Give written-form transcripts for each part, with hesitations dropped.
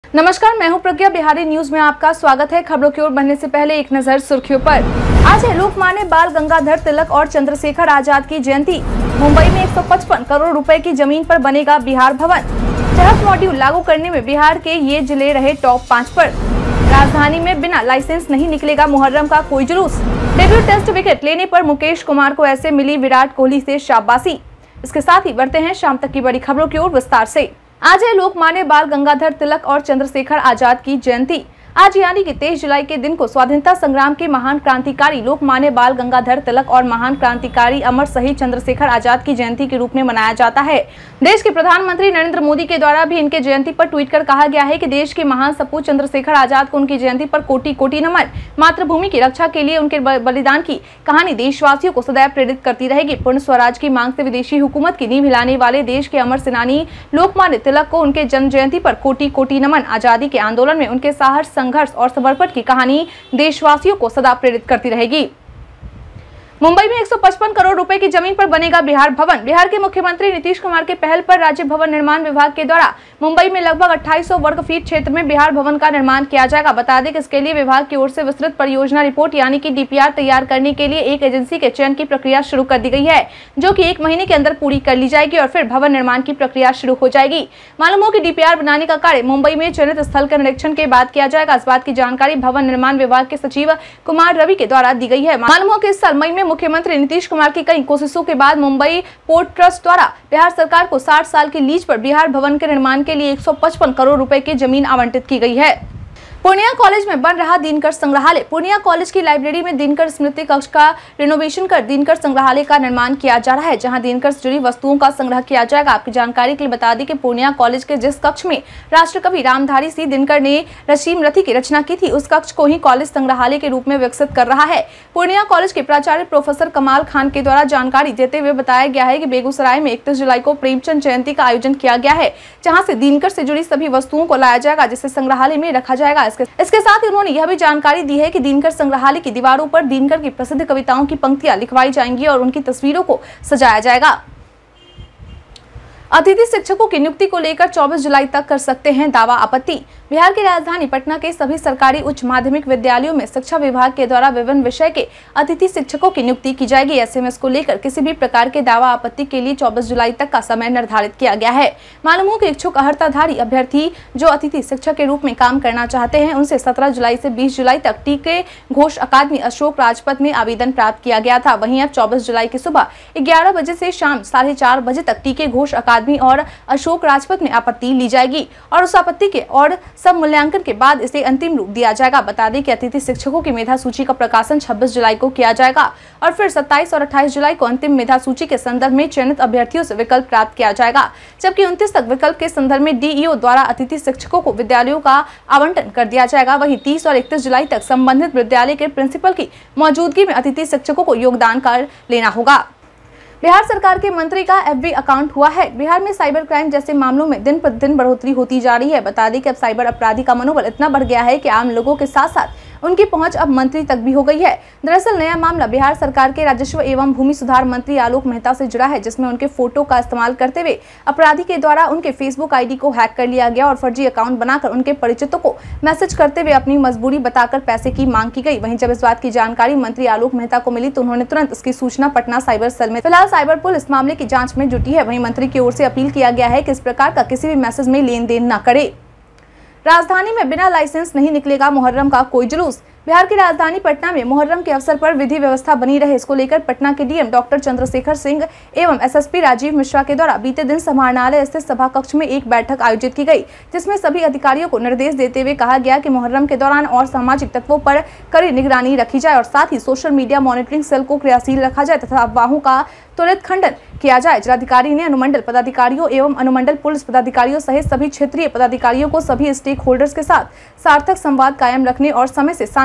नमस्कार, मैं हूं प्रज्ञा। बिहारी न्यूज में आपका स्वागत है। खबरों की ओर बढ़ने से पहले एक नजर सुर्खियों पर। आज है लोकमान्य बाल गंगाधर तिलक और चंद्रशेखर आजाद की जयंती। मुंबई में 155 करोड़ रुपए की जमीन पर बनेगा बिहार भवन। चहत मॉड्यूल लागू करने में बिहार के ये जिले रहे टॉप 5 पर। राजधानी में बिना लाइसेंस नहीं निकलेगा मुहर्रम का कोई जुलूस। डेब्यू टेस्ट विकेट लेने पर मुकेश कुमार को ऐसे मिली विराट कोहली से शाबाशी। इसके साथ ही बढ़ते हैं शाम तक की बड़ी खबरों की ओर विस्तार से। आज है लोकमान्य बाल गंगाधर तिलक और चंद्रशेखर आजाद की जयंती। आज यानी कि 23 जुलाई के दिन को स्वाधीनता संग्राम के महान क्रांतिकारी लोकमान्य बाल गंगाधर तिलक और महान क्रांतिकारी अमर शहीद चंद्रशेखर आजाद की जयंती के रूप में मनाया जाता है। देश के प्रधानमंत्री नरेंद्र मोदी के द्वारा भी इनके जयंती पर ट्वीट कर कहा गया है कि देश के महान सपूत चंद्रशेखर आजाद को उनकी जयंती पर कोटि कोटि नमन। मातृभूमि की रक्षा के लिए उनके बलिदान की कहानी देशवासियों को सदैव प्रेरित करती रहेगी। पूर्ण स्वराज की मांग से विदेशी हुकूमत की नींव हिलाने वाले देश के अमर सेनानी लोकमान्य तिलक को उनके जन्म जयंती पर कोटि कोटि नमन। आजादी के आंदोलन में उनके साहस, संघर्ष और समर्पण की कहानी देशवासियों को सदा प्रेरित करती रहेगी। मुंबई में 155 करोड़ रुपए की जमीन पर बनेगा बिहार भवन। बिहार के मुख्यमंत्री नीतीश कुमार के पहल पर राज्य भवन निर्माण विभाग के द्वारा मुंबई में लगभग 2800 वर्ग फीट क्षेत्र में बिहार भवन का निर्माण किया जाएगा। बता दें कि इसके लिए विभाग की ओर से विस्तृत परियोजना रिपोर्ट यानी कि डीपीआर तैयार करने के लिए एक एजेंसी के चयन की प्रक्रिया शुरू कर दी गई है, जो कि 1 महीने के अंदर पूरी कर ली जाएगी और फिर भवन निर्माण की प्रक्रिया शुरू हो जाएगी। मालूम हो कि डीपीआर बनाने का कार्य मुंबई में चयनित स्थल का निरीक्षण के बाद किया जाएगा। इस बात की जानकारी भवन निर्माण विभाग के सचिव कुमार रवि के द्वारा दी गई है। मालूम हो कि इस साल मई में मुख्यमंत्री नीतीश कुमार की कई कोशिशों के बाद मुंबई पोर्ट ट्रस्ट द्वारा बिहार सरकार को 60 साल की लीज पर बिहार भवन के निर्माण के लिए 155 करोड़ रुपए की जमीन आवंटित की गई है। पूर्णिया कॉलेज में बन रहा दिनकर संग्रहालय। पूर्णिया कॉलेज की लाइब्रेरी में दिनकर स्मृति कक्ष का रिनोवेशन कर दिनकर संग्रहालय का निर्माण किया जा रहा है, जहां दिनकर से जुड़ी वस्तुओं का संग्रह किया जाएगा। आपकी जानकारी के लिए बता दें कि पूर्णिया कॉलेज के जिस कक्ष में राष्ट्रकवि रामधारी सिंह दिनकर ने रसीम रथी की रचना की थी, उस कक्ष को ही कॉलेज संग्रहालय के रूप में विकसित कर रहा है। पूर्णिया कॉलेज के प्राचार्य प्रोफेसर कमाल खान के द्वारा जानकारी देते हुए बताया गया है कि बेगूसराय में 31 जुलाई को प्रेमचंद जयंती का आयोजन किया गया है, जहाँ से दिनकर से जुड़ी सभी वस्तुओं को लाया जाएगा, जिसे संग्रहालय में रखा जाएगा। इसके साथ उन्होंने यह भी जानकारी दी है कि दिनकर संग्रहालय की दीवारों पर दिनकर की प्रसिद्ध कविताओं की पंक्तियां लिखवाई जाएंगी और उनकी तस्वीरों को सजाया जाएगा। अतिथि शिक्षकों की नियुक्ति को लेकर 24 जुलाई तक कर सकते हैं दावा आपत्ति। बिहार की राजधानी पटना के सभी सरकारी उच्च माध्यमिक विद्यालयों में शिक्षा विभाग के द्वारा विभिन्न विषय के अतिथि शिक्षकों की नियुक्ति की जाएगी। ऐसे में इसको लेकर किसी भी प्रकार के दावा आपत्ति के लिए 24 जुलाई तक का समय निर्धारित किया गया है। मालूम हो कि इच्छुक अर्हताधारी अभ्यर्थी जो अतिथि शिक्षक के रूप में काम करना चाहते हैं, उनसे 17 जुलाई से 20 जुलाई तक टीके घोष अकादमी अशोक राजपथ में आवेदन प्राप्त किया गया था। वहीं अब 24 जुलाई की सुबह 11 बजे से शाम 4:30 बजे तक टीके घोष अकादमी और अशोक राजपथ में आपत्ति ली जाएगी और उस आपत्ति के और सब मूल्यांकन के बाद इसे अंतिम रूप दिया जाएगा। बता दें कि अतिथि शिक्षकों की मेधा सूची का प्रकाशन 26 जुलाई को किया जाएगा और फिर 27 और 28 जुलाई को अंतिम मेधा सूची के संदर्भ में चयनित अभ्यर्थियों से विकल्प प्राप्त किया जाएगा, जबकि 29 तक विकल्प के संदर्भ में डीईओ द्वारा अतिथि शिक्षकों को विद्यालयों का आवंटन कर दिया जाएगा। वहीं 30 और 31 जुलाई तक संबंधित विद्यालय के प्रिंसिपल की मौजूदगी में अतिथि शिक्षकों को योगदान कर लेना होगा। बिहार सरकार के मंत्री का एफबी अकाउंट हुआ हैक। बिहार में साइबर क्राइम जैसे मामलों में दिन प्रतिदिन बढ़ोतरी होती जा रही है। बता दें कि अब साइबर अपराधी का मनोबल इतना बढ़ गया है कि आम लोगों के साथ साथ उनकी पहुंच अब मंत्री तक भी हो गई है। दरअसल नया मामला बिहार सरकार के राजस्व एवं भूमि सुधार मंत्री आलोक मेहता से जुड़ा है, जिसमें उनके फोटो का इस्तेमाल करते हुए अपराधी के द्वारा उनके फेसबुक आईडी को हैक कर लिया गया और फर्जी अकाउंट बनाकर उनके परिचितों को मैसेज करते हुए अपनी मजबूरी बताकर पैसे की मांग की गई। वहीं जब इस बात की जानकारी मंत्री आलोक मेहता को मिली तो उन्होंने तुरंत इसकी सूचना पटना साइबर सेल में। फिलहाल साइबर पुलिस मामले की जाँच में जुटी है। वहीं मंत्री की ओर से अपील किया गया है कि इस प्रकार का किसी भी मैसेज में लेन देन न करे। राजधानी में बिना लाइसेंस नहीं निकलेगा मुहर्रम का कोई जुलूस। बिहार की राजधानी पटना में मुहर्रम के अवसर पर विधि व्यवस्था बनी रहे, इसको लेकर पटना के डीएम डॉक्टर चंद्रशेखर सिंह एवं एसएसपी राजीव मिश्रा के द्वारा बीते दिन समाहरणालय स्थित सभा कक्ष में एक बैठक आयोजित की गई, जिसमें सभी अधिकारियों को निर्देश देते हुए कहा गया कि मुहर्रम के दौरान और सामाजिक तत्वों पर कड़ी निगरानी रखी जाए और साथ ही सोशल मीडिया मॉनिटरिंग सेल को क्रियाशील रखा जाए तथा अफवाहों का त्वरित खंडन किया जाए। जिलाधिकारी ने अनुमंडल पदाधिकारियों एवं अनुमंडल पुलिस पदाधिकारियों सहित सभी क्षेत्रीय पदाधिकारियों को सभी स्टेक होल्डर्स के साथ सार्थक संवाद कायम रखने और समय से शांति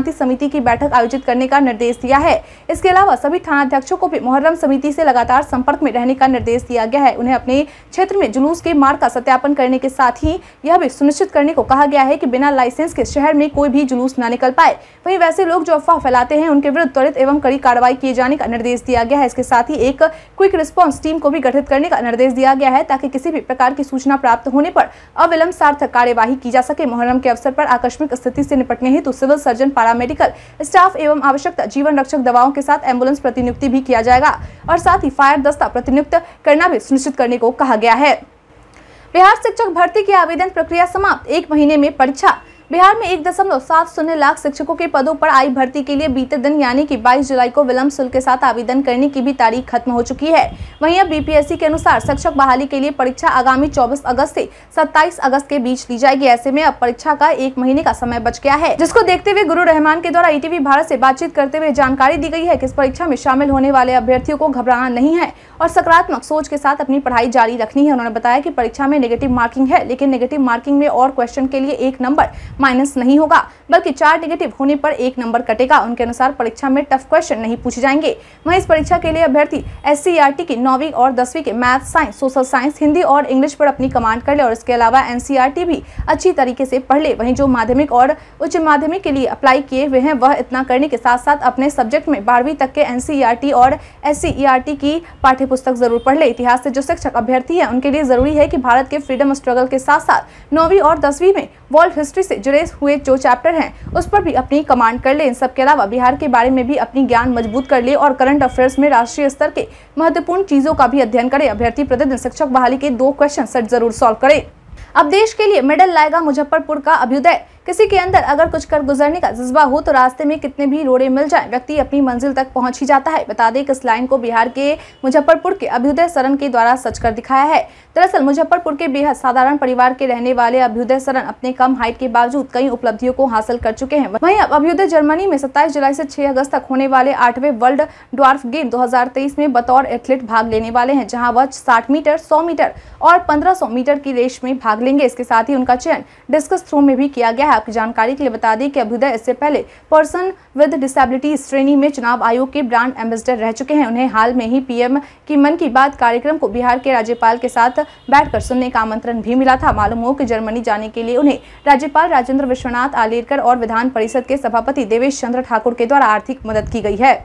शांति समिति की बैठक आयोजित करने का निर्देश दिया है। इसके अलावा सभी थानाध्यक्षों को भी मुहर्रम समिति से लगातार संपर्क में रहने का निर्देश दिया गया है। उन्हें अपने क्षेत्र में जुलूस के मार्ग का सत्यापन करने के साथ ही यह भी सुनिश्चित करने को कहा गया है कि बिना लाइसेंस के शहर में कोई भी जुलूस न निकल पाए। वहीं वैसे लोग जो अफवाह फैलाते हैं उनके विरुद्ध त्वरित एवं कड़ी कार्रवाई किए जाने का निर्देश दिया गया है। इसके साथ ही एक क्विक रिस्पांस टीम को भी गठित करने का निर्देश दिया गया है ताकि किसी भी प्रकार की सूचना प्राप्त होने पर अविलंब सार्थक कार्यवाही की जा सके। मुहर्रम के अवसर पर आकस्मिक स्थिति से निपटने हेतु सिविल सर्जन, पारामेडिकल स्टाफ एवं आवश्यकता जीवन रक्षक दवाओं के साथ एम्बुलेंस प्रतिनियुक्ति भी किया जाएगा और साथ ही फायर दस्ता प्रतिनियुक्त करना भी सुनिश्चित करने को कहा गया है। बिहार शिक्षक भर्ती की आवेदन प्रक्रिया समाप्त, 1 महीने में परीक्षा। बिहार में 1.70 लाख शिक्षकों के पदों पर आई भर्ती के लिए बीते दिन यानी कि 22 जुलाई को विलंब शुल्क के साथ आवेदन करने की भी तारीख खत्म हो चुकी है। वहीं अब बीपीएससी के अनुसार शिक्षक बहाली के लिए परीक्षा आगामी 24 अगस्त से 27 अगस्त के बीच ली जाएगी। ऐसे में अब परीक्षा का 1 महीने का समय बच गया है, जिसको देखते हुए गुरु रहमान के द्वारा ईटीवी भारत से बातचीत करते हुए जानकारी दी गई है कि इस परीक्षा में शामिल होने वाले अभ्यर्थियों को घबराना नहीं है और सकारात्मक सोच के साथ अपनी पढ़ाई जारी रखनी है। उन्होंने बताया कि परीक्षा में नेगेटिव मार्किंग है, लेकिन नेगेटिव मार्किंग में और क्वेश्चन के लिए 1 नंबर माइनस नहीं होगा, बल्कि 4 नेगेटिव होने पर 1 नंबर कटेगा। उनके अनुसार परीक्षा में टफ क्वेश्चन नहीं पूछे जाएंगे। वहीं इस परीक्षा के लिए अभ्यर्थी एससीईआरटी की 9वीं और 10वीं के math, science, social science, Hindi और इंग्लिश पर अपनी कमांड कर ले और इसके अलावा एनसीईआरटी भी अच्छी तरीके से पढ़ ले। वहीं जो माध्यमिक और उच्च माध्यमिक के लिए अप्लाई किए हुए हैं वह इतना करने के साथ साथ अपने सब्जेक्ट में 12वीं तक के एनसीईआरटी और एससीईआरटी की पाठ्य पुस्तक जरूर पढ़ ले। इतिहास से जो शिक्षक अभ्यर्थी है उनके लिए जरूरी है कि भारत के फ्रीडम स्ट्रगल के साथ साथ 9वीं और 10वीं में वर्ल्ड हिस्ट्री से जुड़े हुए जो चैप्टर हैं उस पर भी अपनी कमांड कर ले। इन सब के अलावा बिहार के बारे में भी अपनी ज्ञान मजबूत कर ले और करंट अफेयर्स में राष्ट्रीय स्तर के महत्वपूर्ण चीजों का भी अध्ययन करे। अभ्यर्थी प्रतिदिन शिक्षक बहाली के 2 क्वेश्चन सेट जरूर सॉल्व करे। अब देश के लिए मेडल लाएगा मुजफ्फरपुर का अभ्युदय। किसी के अंदर अगर कुछ कर गुजरने का जज्बा हो तो रास्ते में कितने भी रोड़े मिल जाएं, व्यक्ति अपनी मंजिल तक पहुंच ही जाता है। बता दें कि इस लाइन को बिहार के मुजफ्फरपुर के अभ्युदय सरन के द्वारा सच कर दिखाया है। दरअसल मुजफ्फरपुर के बेहद साधारण परिवार के रहने वाले अभ्युदय सरन अपने कम हाइट के बावजूद कई उपलब्धियों को हासिल कर चुके हैं। वहीं अब अभ्युदय जर्मनी में 27 जुलाई से 6 अगस्त तक होने वाले 8वें वर्ल्ड ड्वार्फ गेम 2023 में बतौर एथलीट भाग लेने वाले हैं, जहां वह 60 मीटर, 100 मीटर और 1500 मीटर की रेस में भाग लेंगे। इसके साथ ही उनका चयन डिस्कस थ्रो में भी किया गया है। आपकी जानकारी के लिए बता दें कि अभ्युदय इससे पहले पर्सन विद डिसेबिलिटी श्रेणी में चुनाव आयोग के ब्रांड एम्बेसडर रह चुके हैं। उन्हें हाल में ही पीएम की मन की बात कार्यक्रम को बिहार के राज्यपाल के साथ बैठकर सुनने का आमंत्रण भी मिला था। मालूम हो कि जर्मनी जाने के लिए उन्हें राज्यपाल राजेंद्र विश्वनाथ आलेरकर और विधान परिषद के सभापति देवेश चंद्र ठाकुर के द्वारा आर्थिक मदद की गई है।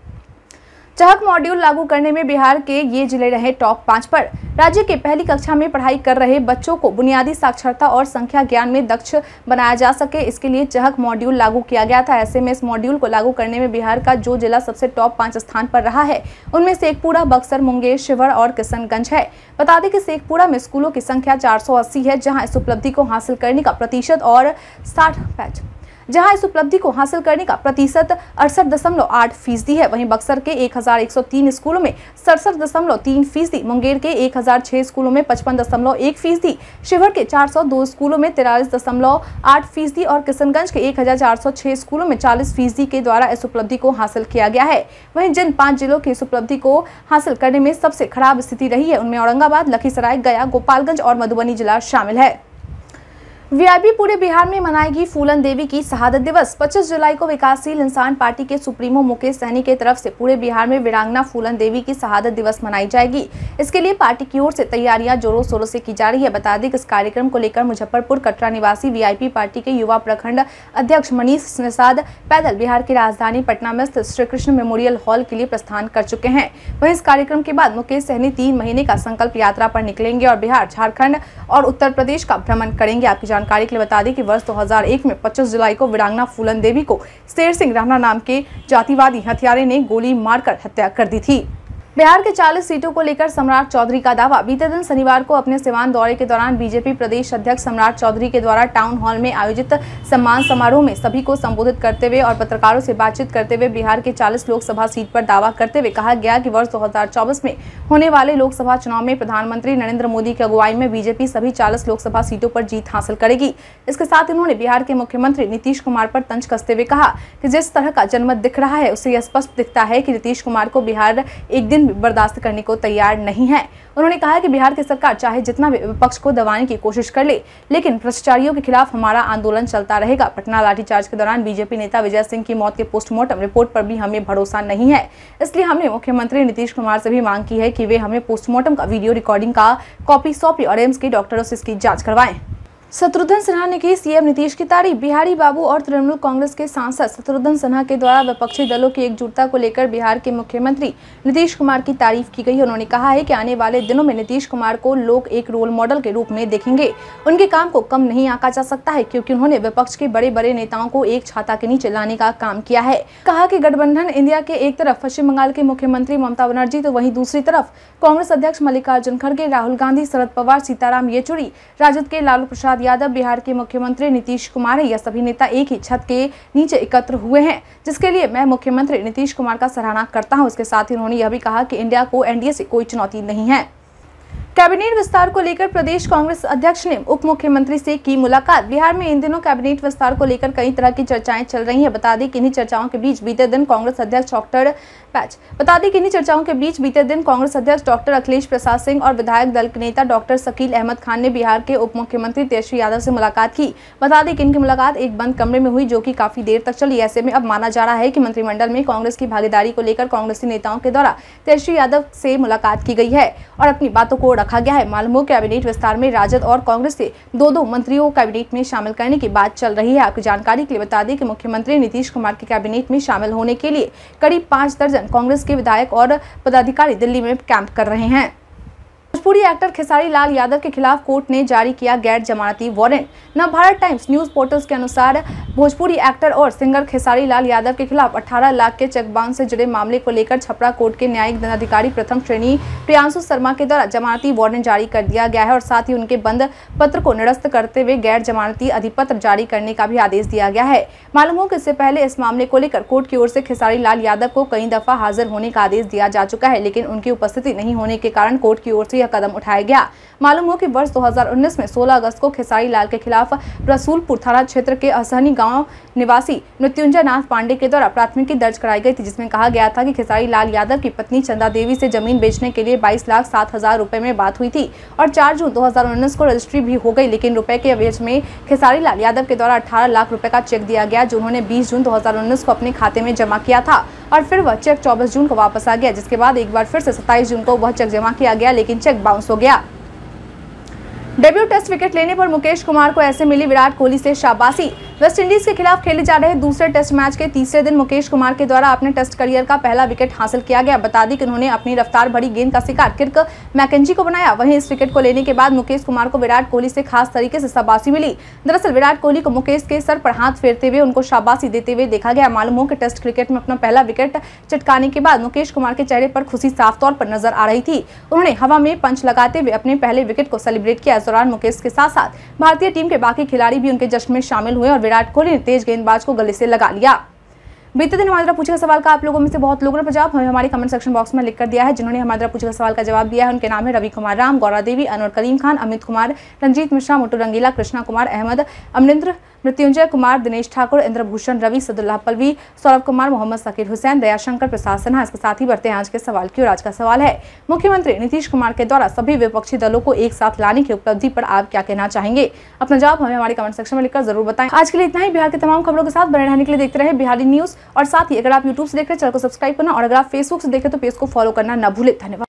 चहक मॉड्यूल लागू करने में बिहार के ये जिले रहे टॉप 5 पर। राज्य के पहली कक्षा में पढ़ाई कर रहे बच्चों को बुनियादी साक्षरता और संख्या ज्ञान में दक्ष बनाया जा सके, इसके लिए चहक मॉड्यूल लागू किया गया था। ऐसे में इस मॉड्यूल को लागू करने में बिहार का जो जिला सबसे टॉप 5 स्थान पर रहा है उनमें शेखपुरा, बक्सर, मुंगेर, शिवहर और किशनगंज है। बता दें कि शेखपुरा में स्कूलों की संख्या 480 है, जहाँ इस उपलब्धि को हासिल करने का प्रतिशत 68.8% है। वहीं बक्सर के 1103 स्कूलों में 67.3%, मुंगेर के 1006 स्कूलों में 55.1%, शिवहर के 402 स्कूलों में 43.8% और किशनगंज के 1406 स्कूलों में 40% के द्वारा इस उपलब्धि को हासिल किया गया है। वहीं जिन 5 जिलों की इस उपलब्धि को हासिल करने में सबसे खराब स्थिति रही है उनमें औरंगाबाद, लखीसराय, गया, गोपालगंज और मधुबनी जिला शामिल है। वीआईपी पूरे बिहार में मनाएगी फूलन देवी की शहादत दिवस। 25 जुलाई को विकासशील इंसान पार्टी के सुप्रीमो मुकेश सहनी की तरफ से पूरे बिहार में वीरांगना फूलन देवी की शहादत दिवस मनाई जाएगी। इसके लिए पार्टी की ओर से तैयारियां जोरों शोरों से की जा रही है। बता दें कि इस कार्यक्रम को लेकर मुजफ्फरपुर कटरा निवासी वीआईपी पार्टी के युवा प्रखंड अध्यक्ष मनीष निषाद पैदल बिहार की राजधानी पटना में स्थित श्री कृष्ण मेमोरियल हॉल के लिए प्रस्थान कर चुके हैं। वहीं इस कार्यक्रम के बाद मुकेश सहनी 3 महीने का संकल्प यात्रा पर निकलेंगे और बिहार, झारखंड और उत्तर प्रदेश का भ्रमण करेंगे। आपकी जानकारी के लिए बता दें कि वर्ष 2001 में 25 जुलाई को वीरांगना फूलन देवी को शेर सिंह राणा नाम के जातिवादी हत्यारे ने गोली मारकर हत्या कर दी थी। बिहार के 40 सीटों को लेकर सम्राट चौधरी का दावा। बीते दिन शनिवार को अपने सिवान दौरे के दौरान बीजेपी प्रदेश अध्यक्ष सम्राट चौधरी के द्वारा टाउन हॉल में आयोजित सम्मान समारोह में सभी को संबोधित करते हुए और पत्रकारों से बातचीत करते हुए बिहार के 40 लोकसभा सीट पर दावा करते हुए कहा गया कि वर्ष 2024 में होने वाले लोकसभा चुनाव में प्रधानमंत्री नरेंद्र मोदी की अगुवाई में बीजेपी सभी 40 लोकसभा सीटों पर जीत हासिल करेगी। इसके साथ उन्होंने बिहार के मुख्यमंत्री नीतीश कुमार पर तंज कसते हुए कहा कि जिस तरह का जनमत दिख रहा है उससे यह स्पष्ट दिखता है कि नीतीश कुमार को बिहार एक दिन भी बर्दाश्त करने को तैयार नहीं है। उन्होंने कहा कि बिहार की सरकार चाहे जितना भी विपक्ष को दबाने की कोशिश कर ले, लेकिन भ्रष्टाचारियों के खिलाफ हमारा आंदोलन चलता रहेगा। पटना लाठीचार्ज के दौरान बीजेपी नेता विजय सिंह की मौत के पोस्टमार्टम रिपोर्ट पर भी हमें भरोसा नहीं है, इसलिए हमने मुख्यमंत्री नीतीश कुमार से भी मांग की है कि वे हमें पोस्टमार्टम का वीडियो रिकॉर्डिंग का कॉपी सौंपे और एम्स के डॉक्टरों से इसकी जांच करवाएं। शत्रुघ्न सिन्हा ने की सीएम नीतीश की तारीफ। बिहारी बाबू और तृणमूल कांग्रेस के सांसद शत्रुघ्न सिन्हा के द्वारा विपक्षी दलों की एकजुटता को लेकर बिहार के मुख्यमंत्री नीतीश कुमार की तारीफ की गई। उन्होंने कहा है कि आने वाले दिनों में नीतीश कुमार को लोग एक रोल मॉडल के रूप में देखेंगे। उनके काम को कम नहीं आंका जा सकता है, क्योंकि उन्होंने विपक्ष के बड़े बड़े नेताओं को एक छाता के नीचे लाने का काम किया है। कहा कि गठबंधन इंडिया के एक तरफ पश्चिम बंगाल के मुख्यमंत्री ममता बनर्जी तो वहीं दूसरी तरफ कांग्रेस अध्यक्ष मल्लिकार्जुन खड़गे, राहुल गांधी, शरद पवार, सीताराम येचुरी, राजद के लालू प्रसाद यादव, बिहार के मुख्यमंत्री नीतीश कुमार है। यह सभी नेता एक ही छत के नीचे एकत्र हुए हैं, जिसके लिए मैं मुख्यमंत्री नीतीश कुमार का सराहना करता हूं। इसके साथ ही उन्होंने यह भी कहा कि इंडिया को एनडीए से कोई चुनौती नहीं है। कैबिनेट विस्तार को लेकर प्रदेश कांग्रेस अध्यक्ष ने उप मुख्यमंत्री से की मुलाकात। बिहार में इन दिनों कैबिनेट विस्तार को लेकर कई तरह की चर्चाएं चल रही हैं। बता दें कि इन्हीं चर्चाओं के बीच बीते दिन कांग्रेस अध्यक्ष डॉक्टर अखिलेश प्रसाद सिंह और विधायक दल के नेता डॉक्टर शकील अहमद खान ने बिहार के उप मुख्यमंत्री तेजस्वी यादव से मुलाकात की। बता दें कि इनकी मुलाकात एक बंद कमरे में हुई, जो कि काफी देर तक चली। ऐसे में अब माना जा रहा है कि मंत्रिमंडल में कांग्रेस की भागीदारी को लेकर कांग्रेसी नेताओं के द्वारा तेजस्वी यादव से मुलाकात की गई है और अपनी बातों को रखा गया है। मालूम हो कैबिनेट विस्तार में राजद और कांग्रेस से दो मंत्रियों को कैबिनेट में शामिल करने की बात चल रही है। आपकी जानकारी के लिए बता दें कि मुख्यमंत्री नीतीश कुमार के कैबिनेट में शामिल होने के लिए करीब 5 दर्जन कांग्रेस के विधायक और पदाधिकारी दिल्ली में कैंप कर रहे हैं। भोजपुरी एक्टर खेसारी लाल यादव के खिलाफ कोर्ट ने जारी किया गैर जमानती warrant. Navbharat Times news portals के अनुसार भोजपुरी एक्टर और सिंगर खेसारी लाल यादव के खिलाफ 18 लाख के चेक बाउंस से जुड़े मामले को लेकर छपरा कोर्ट के न्यायिक दंडाधिकारी प्रथम श्रेणी प्रियांशु शर्मा के द्वारा जमानती वारंट जारी कर दिया गया है और साथ ही उनके बंद पत्र को निरस्त करते हुए गैर जमानती अधिपत्र जारी करने का भी आदेश दिया गया है। मालूम हो कि इससे पहले इस मामले को लेकर कोर्ट की ओर से खेसारी लाल यादव को कई दफा हाजिर होने का आदेश दिया जा चुका है, लेकिन उनकी उपस्थिति नहीं होने के कारण कोर्ट की ओर से यह कदम उठाया गया। मालूम हो कि वर्ष 2019 में 16 अगस्त को खेसारी लाल के खिलाफ रसूलपुर थाना क्षेत्र के असहनी गांव निवासी मृत्युंजय नाथ पांडे के द्वारा प्राथमिकी दर्ज कराई गई थी, जिसमें कहा गया था कि खेसारी लाल यादव की पत्नी चंदा देवी से जमीन बेचने के लिए 22,07,000 रुपए में बात हुई थी और 4 जून 2019 को रजिस्ट्री भी हो गई, लेकिन रुपए के एवज में खेसारी लाल यादव के द्वारा 18 लाख रुपए का चेक दिया गया, जो उन्होंने 20 जून 2019 को अपने खाते में जमा किया था और फिर वह चेक 24 जून को वापस आ गया, जिसके बाद एक बार फिर से 27 जून को वह चेक जमा किया गया, लेकिन चेक बाउंस हो गया। डेब्यू टेस्ट विकेट लेने पर मुकेश कुमार को ऐसे मिली विराट कोहली से शाबाशी। वेस्टइंडीज के खिलाफ खेले जा रहे दूसरे टेस्ट मैच के तीसरे दिन मुकेश कुमार के द्वारा अपने टेस्ट करियर का पहला विकेट हासिल किया गया। बता दें कि उन्होंने अपनी रफ्तार भरी गेंद का शिकार किर्क मैकेंजी को बनाया। वहीं इस विकेट को लेने के बाद मुकेश कुमार को विराट कोहली से खास तरीके से शाबाशी मिली। दरअसल विराट कोहली को मुकेश के सर पर हाथ फेरते हुए उनको शाबाशी देते हुए देखा गया। मालूम हो कि टेस्ट क्रिकेट में अपना पहला विकेट चटकाने के बाद मुकेश कुमार के चेहरे पर खुशी साफ तौर पर नजर आ रही थी। उन्होंने हवा में पंच लगाते हुए अपने पहले विकेट को सेलिब्रेट किया। इस दौरान मुकेश के साथ साथ भारतीय टीम के बाकी खिलाड़ी भी उनके जश्न में शामिल हुए और विराट कोहली ने तेज गेंदबाज को गले से लगा लिया। बीते दिन हमारे द्वारा पूछे गए सवाल का आप लोगों में से बहुत लोगों ने जवाब हमें हमारे कमेंट सेक्शन बॉक्स में लिख कर दिया है। जिन्होंने हमारे द्वारा पूछे गए सवाल का जवाब दिया है उनके नाम है रवि कुमार राम, गौरा देवी, अनवर करीम खान, अमित कुमार, रंजीत मिश्रा, मोटू रंगीला, कृष्णा कुमार, अहमद, अमरिंद्र, मृत्युंजय कुमार, दिनेश ठाकुर, इंद्रभूषण, रवि, सदुल्लाह पलवी, सौरभ कुमार, मोहम्मद सकीर हुसैन, दयाशंकर प्रसाद सिन्हा। इसके साथ ही बढ़ते हैं आज के सवाल की ओर। आज का सवाल है, मुख्यमंत्री नीतीश कुमार के द्वारा सभी विपक्षी दलों को एक साथ लाने की उपलब्धि पर आप क्या कहना चाहेंगे? अपना जवाब हमें हमारे कमेंट सेक्शन में लिखकर जरूर बताएं। आज के लिए इतना ही। बिहार की तमाम खबरों के साथ बने रहने के लिए देखते रहे बिहारी न्यूज और साथ ही अगर आप यूट्यूब से देख रहे हैं चैनल को सब्सक्राइब करना और अगर आप फेसबुक से देखें तो पेज को फॉलो करना न भूलें। धन्यवाद।